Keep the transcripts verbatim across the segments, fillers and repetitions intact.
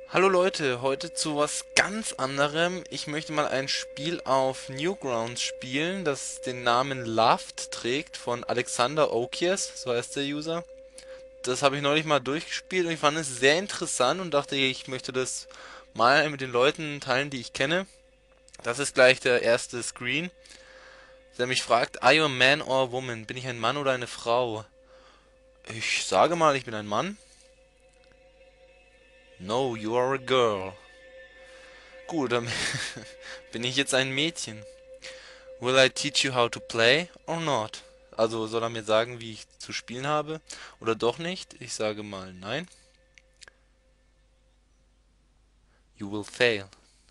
Hallo Leute, heute zu was ganz anderem. Ich möchte mal ein Spiel auf Newgrounds spielen, das den Namen Loved trägt von Alexander Okies, so heißt der User. Das habe ich neulich mal durchgespielt und ich fand es sehr interessant und dachte, ich möchte das mal mit den Leuten teilen, die ich kenne. Das ist gleich der erste Screen, der mich fragt, Are you a man or a woman? Bin ich ein Mann oder eine Frau? Ich sage mal, ich bin ein Mann. No, you are a girl. Gut, dann bin ich jetzt ein Mädchen. Will I teach you how to play or not? Also soll er mir sagen, wie ich zu spielen habe oder doch nicht? Ich sage mal nein. You will fail.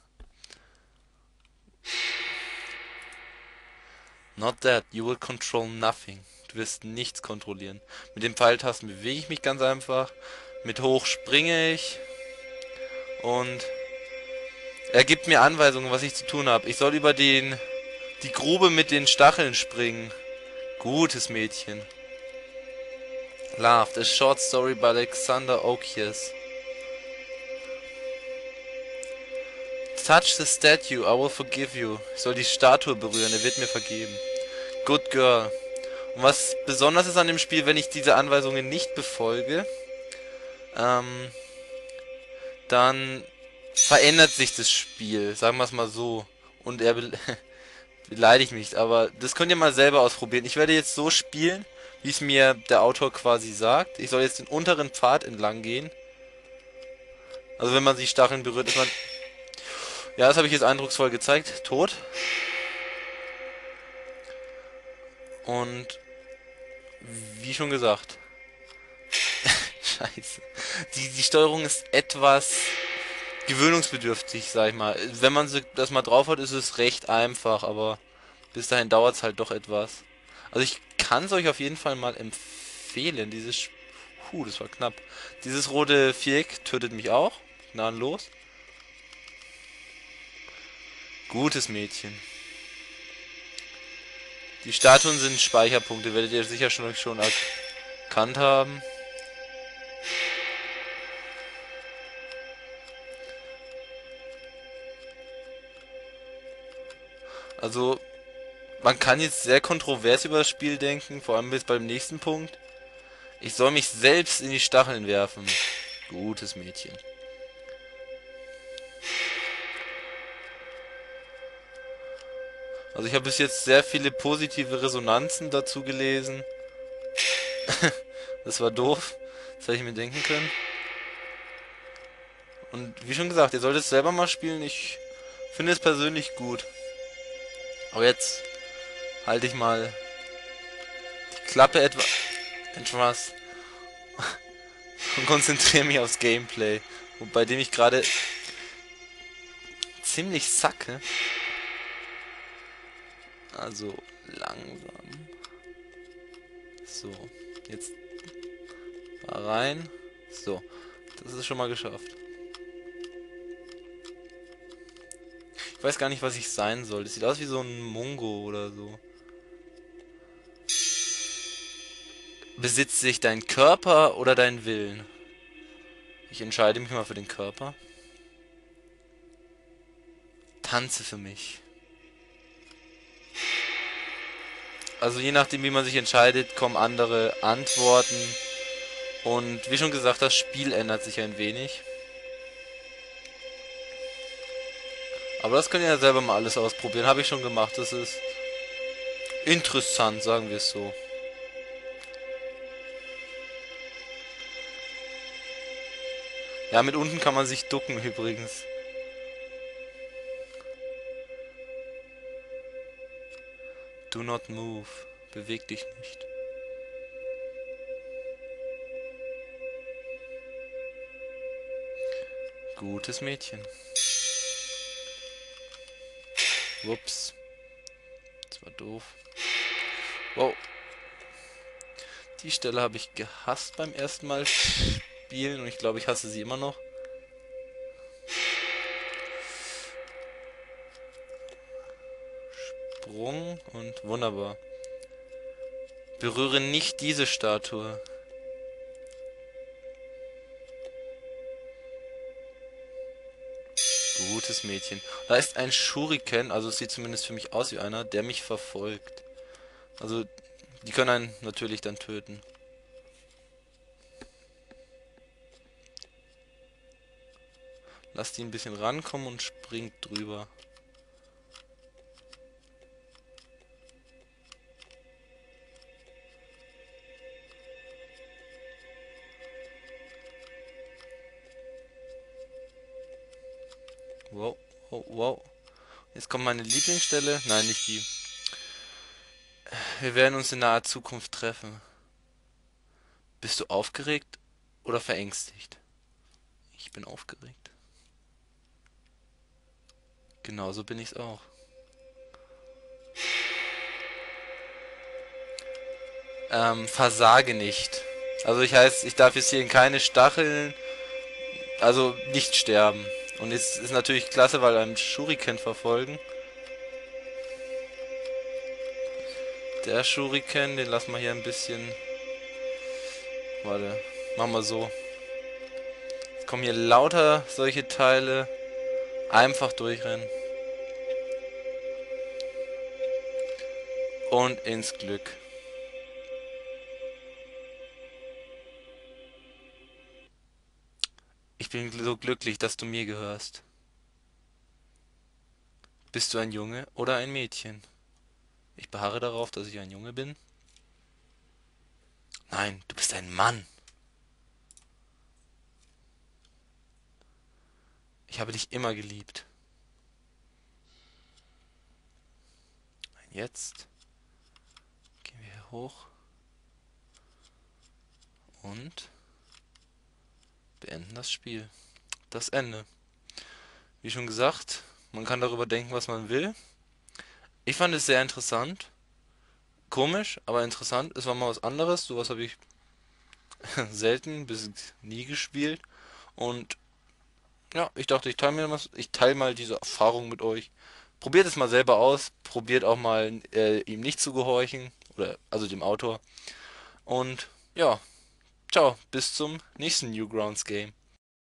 Not that. You will control nothing. Du wirst nichts kontrollieren. Mit den Pfeiltasten bewege ich mich ganz einfach. Mit hoch springe ich und er gibt mir Anweisungen, was ich zu tun habe. Ich soll über den die Grube mit den Stacheln springen. Gutes Mädchen. Laughed. A short story by Alexander Okies. Touch the statue, I will forgive you. Ich soll die Statue berühren, er wird mir vergeben. Good girl. Und was besonders ist an dem Spiel, wenn ich diese Anweisungen nicht befolge, ähm, dann verändert sich das Spiel, sagen wir es mal so. Und er be beleidigt mich, aber das könnt ihr mal selber ausprobieren. Ich werde jetzt so spielen, wie es mir der Autor quasi sagt. Ich soll jetzt den unteren Pfad entlang gehen. Also wenn man die Stacheln berührt, ist man... Ja, das habe ich jetzt eindrucksvoll gezeigt. Tot. Und wie schon gesagt. Scheiße. Die, die Steuerung ist etwas gewöhnungsbedürftig, sag ich mal. Wenn man das mal drauf hat, ist es recht einfach, aber bis dahin dauert es halt doch etwas. Also ich kann es euch auf jeden Fall mal empfehlen. Dieses... Puh, das war knapp. Dieses rote Viereck tötet mich auch. Gnadenlos. Gutes Mädchen. Die Statuen sind Speicherpunkte, werdet ihr sicher schon, schon erkannt haben. Also, man kann jetzt sehr kontrovers über das Spiel denken, vor allem bis beim nächsten Punkt. Ich soll mich selbst in die Stacheln werfen. Gutes Mädchen. Also ich habe bis jetzt sehr viele positive Resonanzen dazu gelesen. Das war doof. Das hätte ich mir denken können. Und wie schon gesagt, ihr solltet es selber mal spielen. Ich finde es persönlich gut. Aber jetzt halte ich mal die Klappe etwa etwas und konzentriere mich aufs Gameplay. Bei dem ich gerade ziemlich sacke. Also langsam. So, jetzt da rein. So, das ist schon mal geschafft. Ich weiß gar nicht, was ich sein soll. Das sieht aus wie so ein Mungo oder so. Besitzt sich dein Körper oder dein Willen? Ich entscheide mich mal für den Körper. Tanze für mich. Also je nachdem, wie man sich entscheidet, kommen andere Antworten. Und wie schon gesagt, das Spiel ändert sich ein wenig. Aber das könnt ihr ja selber mal alles ausprobieren. Habe ich schon gemacht. Das ist interessant, sagen wir es so. Ja, mit unten kann man sich ducken übrigens. Do not move. Beweg dich nicht. Gutes Mädchen. Ups. Das war doof. Wow. Die Stelle habe ich gehasst beim ersten Mal spielen und ich glaube, ich hasse sie immer noch. Sprung und wunderbar. Berühre nicht diese Statue. gutes Mädchen. Da ist ein Shuriken, also es sieht zumindest für mich aus wie einer, der mich verfolgt. Also, die können einen natürlich dann töten. Lass die ein bisschen rankommen und springt drüber. Wow, wow, wow. Jetzt kommt meine Lieblingsstelle. Nein, nicht die. Wir werden uns in naher Zukunft treffen. Bist du aufgeregt oder verängstigt? Ich bin aufgeregt. Genauso bin ich's auch. Ähm, versage nicht. Also ich heißt, ich darf jetzt hier in keine Stacheln, also nicht sterben. Und jetzt ist natürlich klasse, weil einem Shuriken verfolgen. Der Shuriken, den lassen wir hier ein bisschen. Warte, machen wir so. Jetzt kommen hier lauter solche Teile. Einfach durchrennen. Und ins Glück. Ich bin so glücklich, dass du mir gehörst. Bist du ein Junge oder ein Mädchen? Ich beharre darauf, dass ich ein Junge bin. Nein, du bist ein Mann. Ich habe dich immer geliebt. Jetzt gehen wir hier hoch und beenden das Spiel. Das Ende. Wie schon gesagt, man kann darüber denken, was man will. Ich fand es sehr interessant. Komisch, aber interessant. Es war mal was anderes. Sowas habe ich selten bis nie gespielt. Und ja, ich dachte, ich teile mir was, ich teile mal diese Erfahrung mit euch. Probiert es mal selber aus. Probiert auch mal äh, ihm nicht zu gehorchen. Oder also dem Autor. Und ja, ciao, bis zum nächsten Newgrounds Game.